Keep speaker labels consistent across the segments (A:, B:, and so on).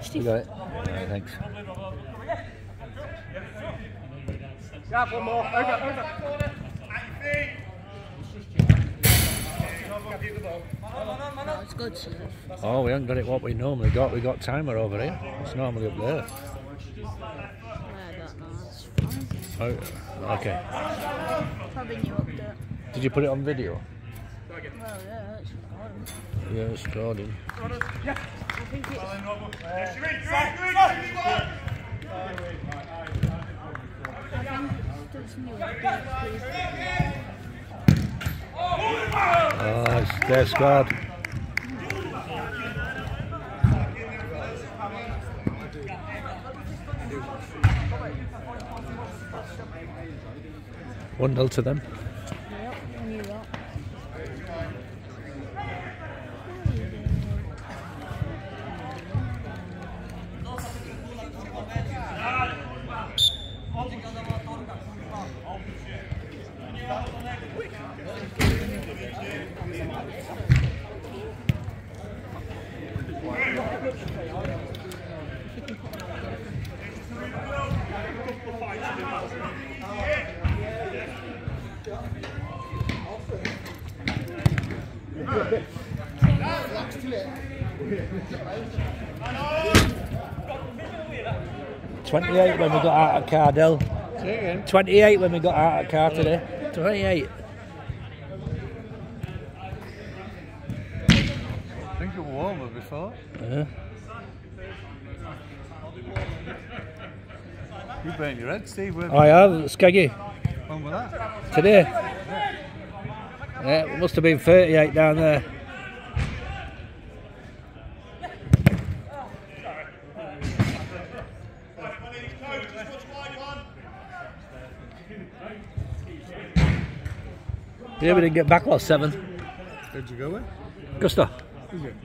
A: You got it? Yeah, thanks.
B: Yeah, one more. Over.
C: It's good, sir.
A: Oh, we haven't got it what we normally got. We got timer over here. It's normally up there.
C: I don't know, it's fine.
A: Oh, okay.
C: Probably new update.
A: Did you put it on video?
C: Well, yeah, it's recording.
A: Yeah, it's recording.
C: I think it's... It's new update, please.
A: Oh, they've scored. One 0 to them.
C: Yep, I knew that.
A: $28 when we got out of car, Del. 28 when we got out of car today. 28.
B: I think it was warmer before.
A: Yeah.
B: You burnt your head, Steve.
A: I have, Skeggy.
B: When was that?
A: Today. Yeah, it must have been 38 down there. Yeah, we didn't get back last 7.
B: Where'd you go with?
A: Gusto.
B: Is it?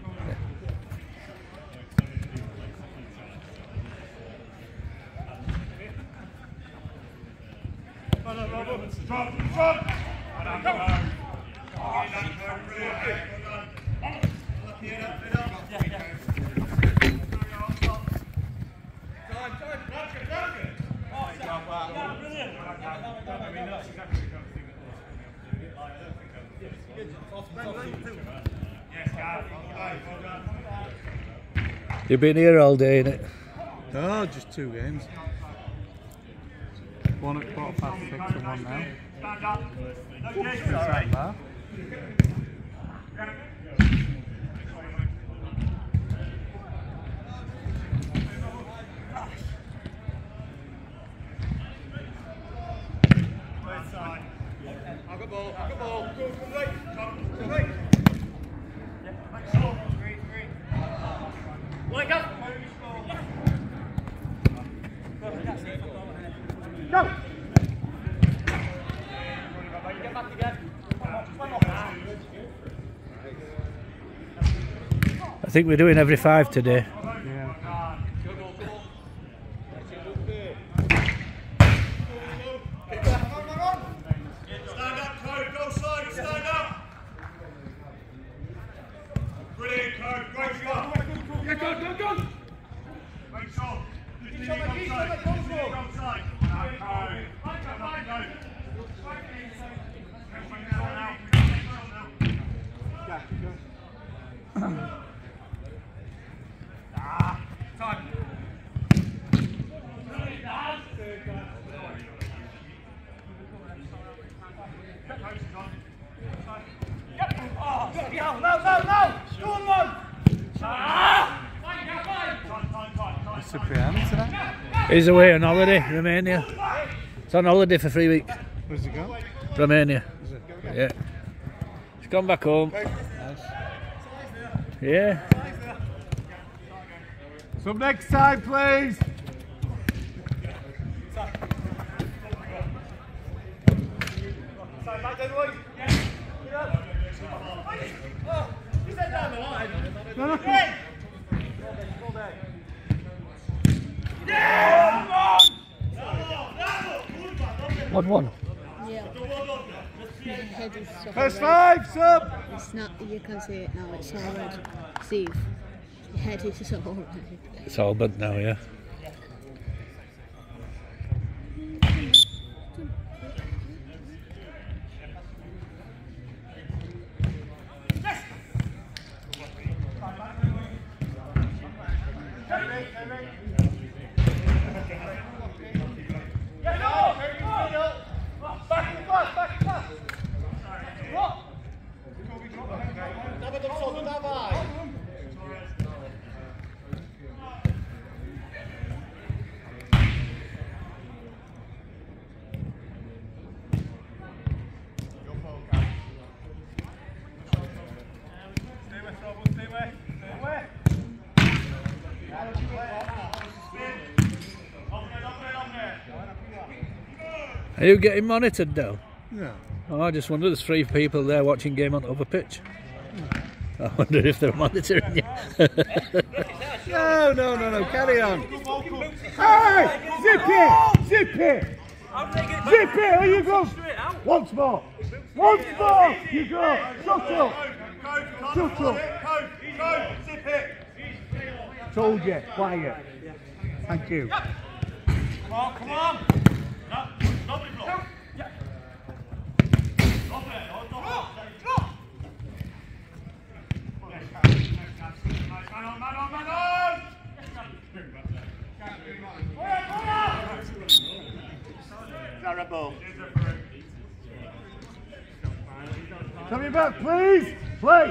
A: You've been here all day, innit?
B: No, just 2 games. One at 6:15 and one now. Same bar.
A: I think we're doing every 5 today.
B: Yeah.
D: Stand up, Code, go side, stand up! Brilliant, Code, great shot! Yeah, go! Great shot! Did you go side? Go side! Time!
B: Is Cipriano today?
A: He's away on holiday, Romania. He's on holiday for 3 weeks.
B: Where's he gone?
A: Romania.
B: Is it?
A: Yeah. He's gone back home.
B: Nice.
A: Yeah.
B: Some next time, please.
A: One.
C: Yeah. The head is so
B: First
C: red.
B: 5, sub.
C: It's not, you can see it now, it's all red. Steve. My head is so red.
A: It's all bent now, yeah. Are you getting monitored now?
B: Yeah.
A: Oh, I just wonder, there's 3 people there watching game on other pitch. I wonder if they're monitoring you.
B: No, carry on. Hey! Zip it! Zip it! Zip it, there you go! Once more! Once more! You go! Shut up! Shut up!
D: Zip it!
B: Told you, quiet. Thank you.
D: Come on! No, lovely block. Yeah. Man on! Terrible.
B: Tell me back, please! Play!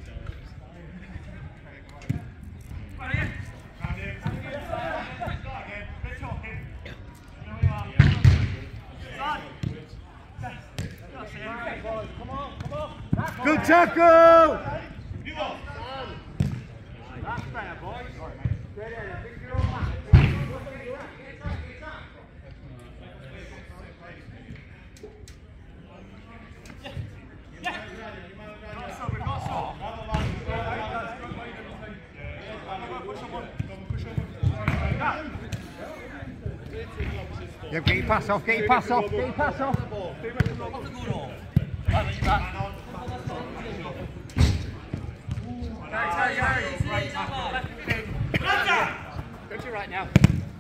B: Good tackle!
D: That's better, boys.
B: Yeah, get your pass off, get your pass off, get your pass off.
E: Don't you right now?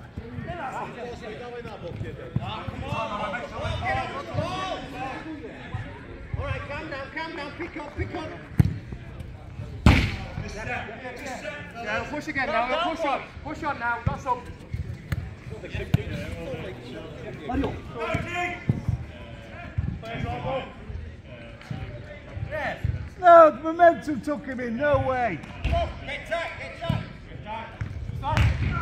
E: Alright, calm down, pick up. Yeah, push again now, push on now, that's up.
B: No, the momentum took him in, no way.
E: Get tight. Stop.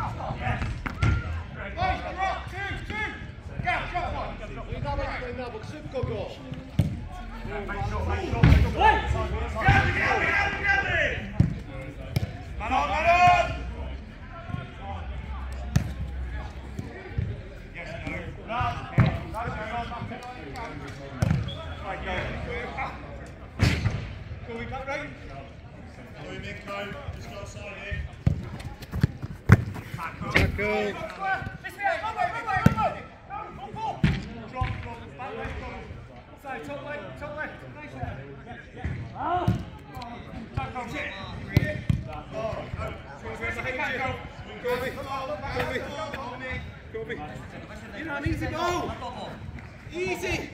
E: You know, an easy ball. Easy.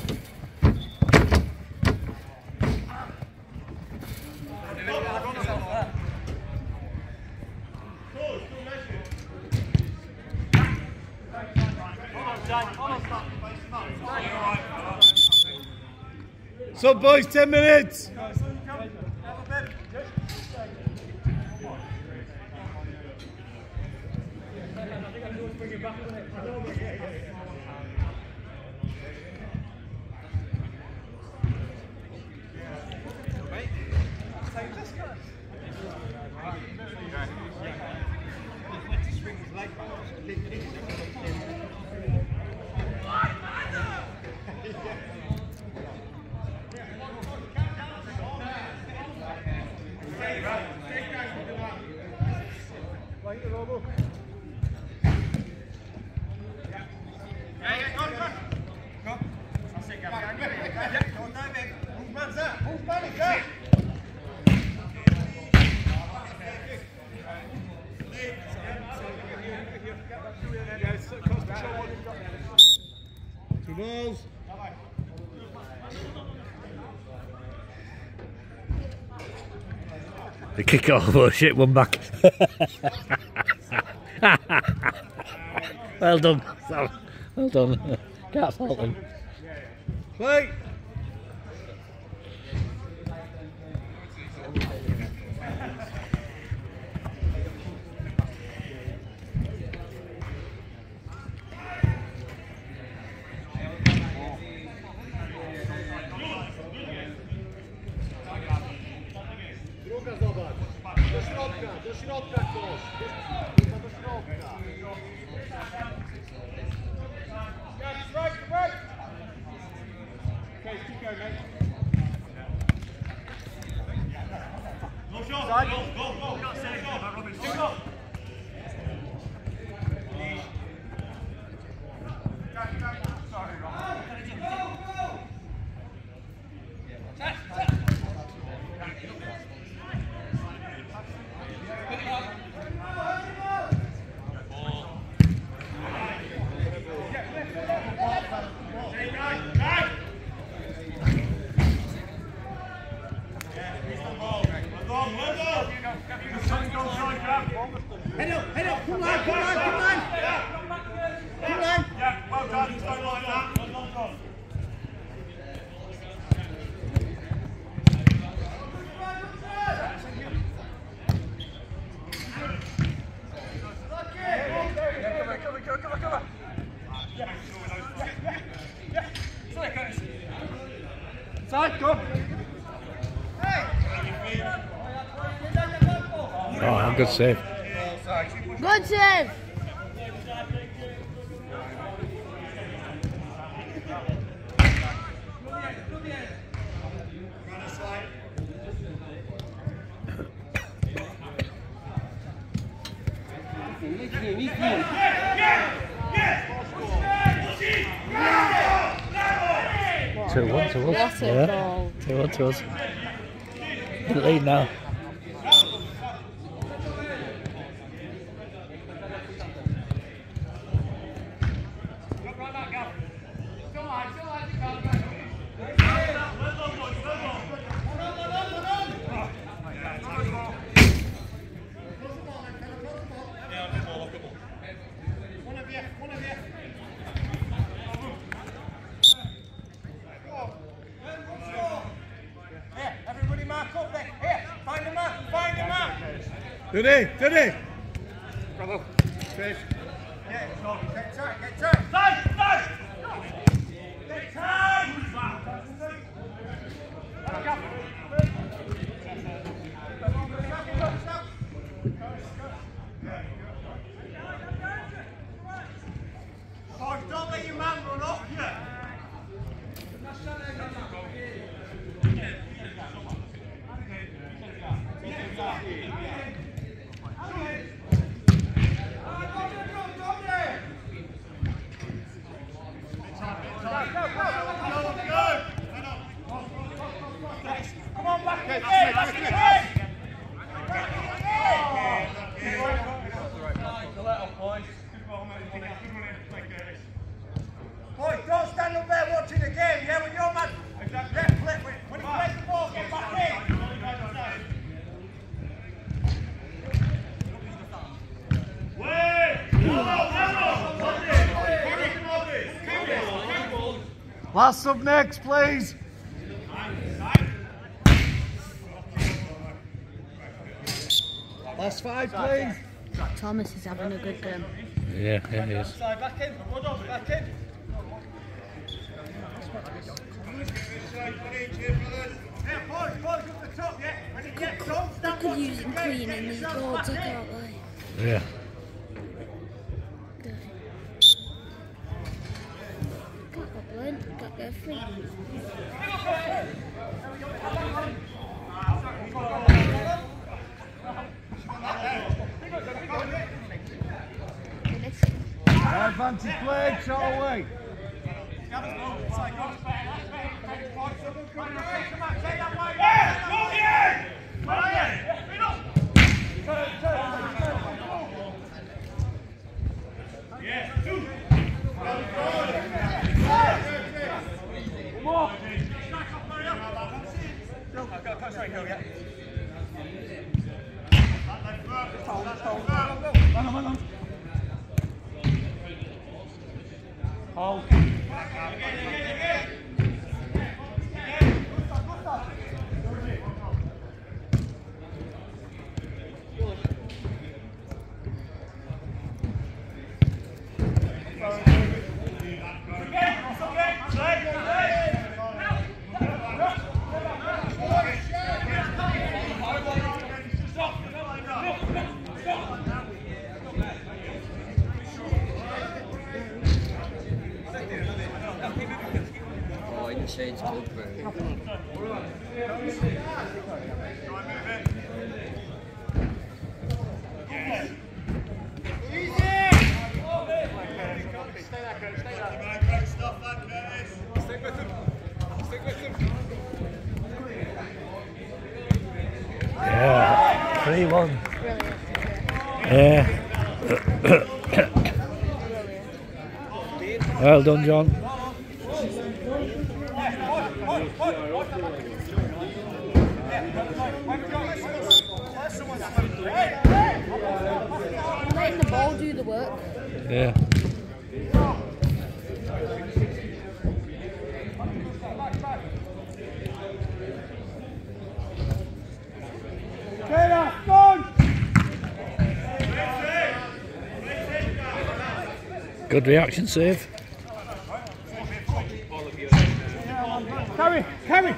B: So boys, 10 minutes. balls.
A: The kick off, oh shit, one back. Well done, Sam. Well done. Can't fault them.
B: Play. Druga zobacz. Do środka ktoś. Do środka.
D: Okay, keep going, mate. No shot. Go. Not safe. Robin. Stick up. Sorry, Rob.
E: Head up, come on. Come on.
D: Yeah, well done. Don't like that. Well done.
B: Side, go.
A: Oh, good save.
C: Good save.
A: Two one to us.
C: What a goal.
A: 2-1 to us. In the lead now.
E: Everybody mark up there. Here, find him up.
B: Today.
E: Bravo.
B: Fish.
E: Get tight.
D: Get tight!
E: Oh, don't let your man run up you. Come on, back in. Boys, don't stand up there watching the game, yeah? When your man, when he plays the ball, get back in.
B: Last sub next, please. Last 5, please.
C: Thomas is having a good game.
A: Yeah, he is.
E: Back in, back in. Hey, boys, up the top, yeah? When it gets on,
C: They
E: stand
C: could use him cleaning these boards, I can't lie.
A: Yeah.
C: Good. Got the blind, got their feet.
B: Advantage play, shot away.
D: Yeah, two.
F: Oh, I didn't say it's good, bro.
A: Yeah, 3-1. Yeah. Well done, John.
C: Letting the ball do the work.
A: Yeah.
B: Taylor, gone!
A: Good reaction save.
B: Carry, carry!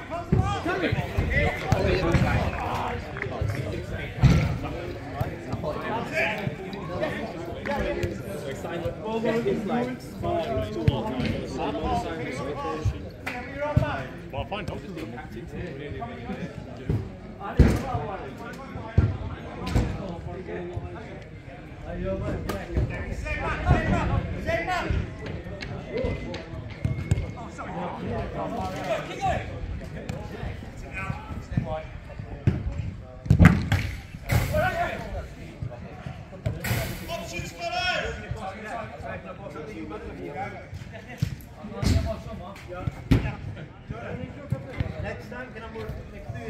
E: Next time, can I move next to you?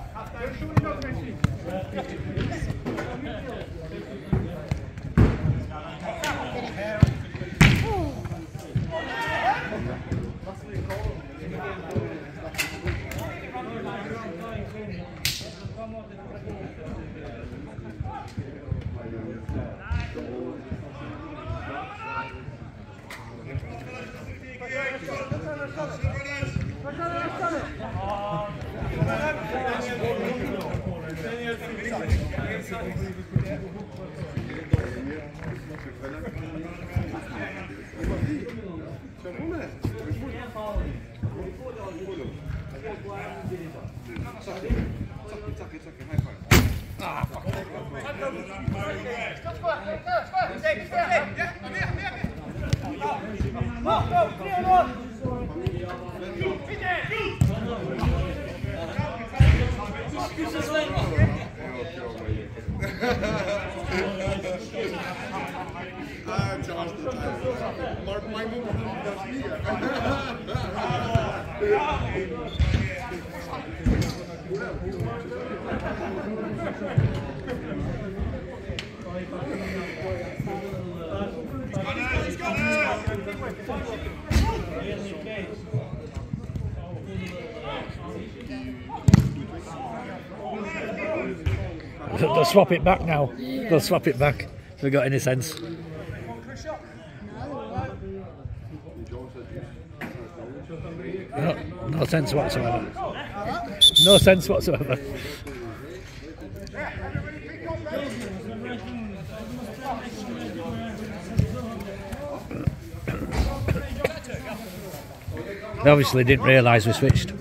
A: They'll swap it back now. They'll swap it back. If they've got any sense. No sense whatsoever. No sense whatsoever. They obviously didn't realise we switched.